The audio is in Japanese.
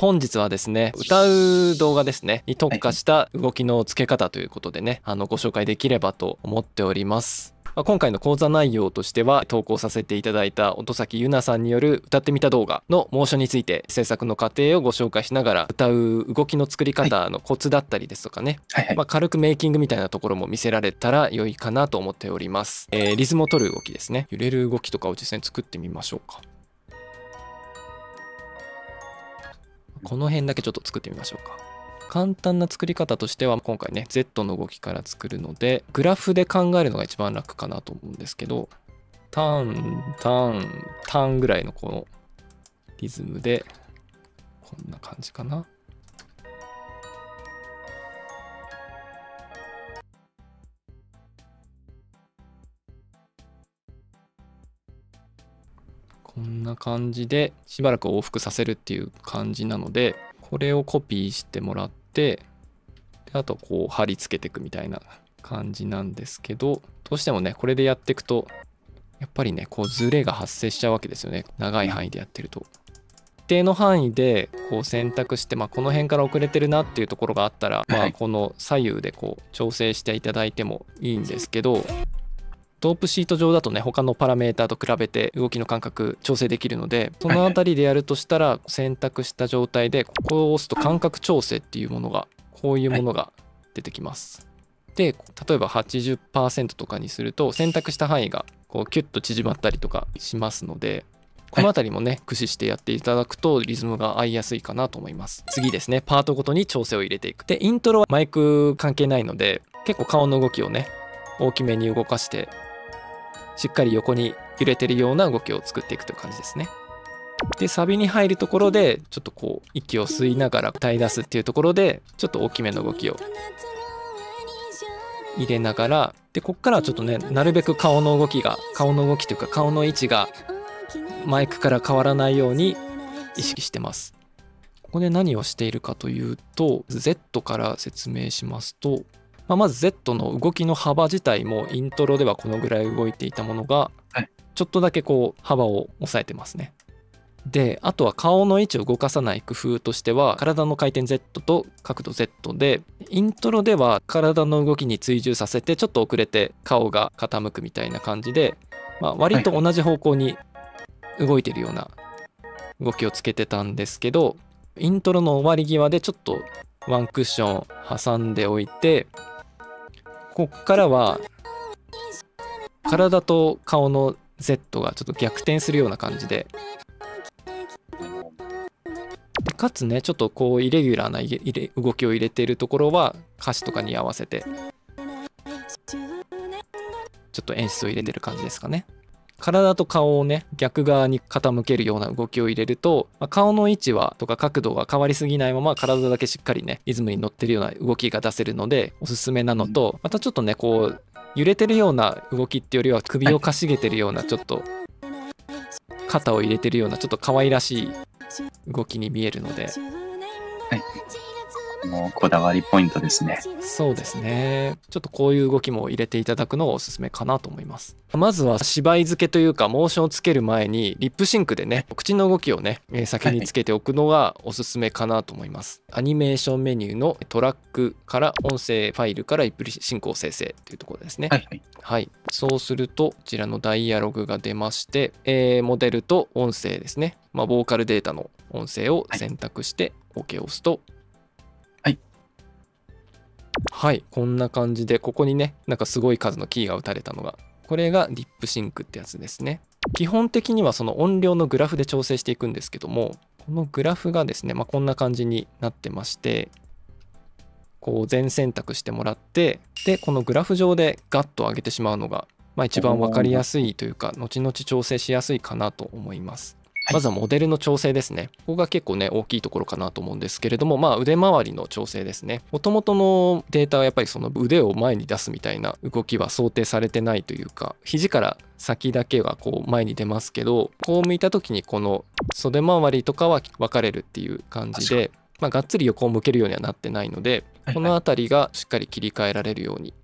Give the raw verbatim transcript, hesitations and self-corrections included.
本日はですね、歌う動画ですねに特化した動きの付け方ということでね、あのご紹介できればと思っております。まあ、今回の講座内容としては、投稿させていただいた音崎ゆなさんによる歌ってみた動画のモーションについて制作の過程をご紹介しながら、歌う動きの作り方のコツだったりですとかね、 はいはい、 まあ、軽くメイキングみたいなところも見せられたら良いかなと思っております。えー、リズムを取る動きですね。揺れる動きとかを実際に作ってみましょうか。この辺だけちょっと作ってみましょうか。簡単な作り方としては、今回ね Z の動きから作るので、グラフで考えるのが一番楽かなと思うんですけど、ターンターンターンぐらいのこのリズムでこんな感じかな。こんな感じでしばらく往復させるっていう感じなので、これをコピーしてもらって、であとこう貼り付けていくみたいな感じなんですけど、どうしてもねこれでやっていくとやっぱりねこうズレが発生しちゃうわけですよね。長い範囲でやってると。一定の範囲でこう選択して、まあ、この辺から遅れてるなっていうところがあったら、まあ、この左右でこう調整していただいてもいいんですけど、ドープシート上だとね他のパラメータと比べて動きの感覚調整できるので、その辺りでやるとしたら選択した状態でここを押すと感覚調整っていうものが、こういうものが出てきます。で例えば はちじゅっパーセント とかにすると選択した範囲がこうキュッと縮まったりとかしますので、この辺りもね駆使してやっていただくとリズムが合いやすいかなと思います。次ですね、パートごとに調整を入れていく。でイントロはマイク関係ないので、結構顔の動きをね大きめに動かしてしっかり横に揺れてるような動きを作っていくという感じですね。でサビに入るところでちょっとこう息を吸いながら歌い出すっていうところでちょっと大きめの動きを入れながら、でこっからはちょっとねなるべく顔の動きが顔の動きというか顔の位置がマイクから変わらないように意識してます。ここで何をしているかというと、 Z から説明しますと、まあ、まず Z の動きの幅自体もイントロではこのぐらい動いていたものがちょっとだけこう幅を抑えてますね。であとは顔の位置を動かさない工夫としては、体の回転 Z と角度 Z で、イントロでは体の動きに追従させてちょっと遅れて顔が傾くみたいな感じで、まあ、割と同じ方向に動いてるような動きをつけてたんですけど、イントロの終わり際でちょっとワンクッション挟んでおいて、こっからは体と顔の Z がちょっと逆転するような感じで、かつねちょっとこうイレギュラーな入れ動きを入れているところは歌詞とかに合わせてちょっと演出を入れてる感じですかね。体と顔をね逆側に傾けるような動きを入れると、まあ、顔の位置はとか角度が変わりすぎないまま体だけしっかりねリズムに乗ってるような動きが出せるのでおすすめなのと、またちょっとねこう揺れてるような動きっていうよりは首をかしげてるような、ちょっと肩を入れてるようなちょっと可愛らしい動きに見えるので、 はい、もうこだわりポイントですね。 そうですね。ちょっとこういう動きも入れていただくのがおすすめかなと思います。まずは芝居付けというかモーションをつける前にリップシンクでね口の動きをね先につけておくのがおすすめかなと思います。アニメーションメニューのトラックから音声ファイルからリップシンクを生成というところですね。 はいはい、 はい、そうするとこちらのダイアログが出まして、えー、モデルと音声ですね、まあ、ボーカルデータの音声を選択して OK を押すと、 はいはい、こんな感じでここにねなんかすごい数のキーが打たれたのが、これがリップシンクってやつですね。基本的にはその音量のグラフで調整していくんですけども、このグラフがですね、まあ、こんな感じになってまして、こう全選択してもらって、でこのグラフ上でガッと上げてしまうのが、まあ、一番分かりやすいというか後々調整しやすいかなと思います。まずはモデルの調整ですね。ここが結構ね大きいところかなと思うんですけれども、まあ腕回りの調整ですね。もともとのデータはやっぱりその腕を前に出すみたいな動きは想定されてないというか、肘から先だけがこう前に出ますけど、こう向いた時にこの袖回りとかは分かれるっていう感じで、まあ、がっつり横を向けるようにはなってないので、この辺りがしっかり切り替えられるように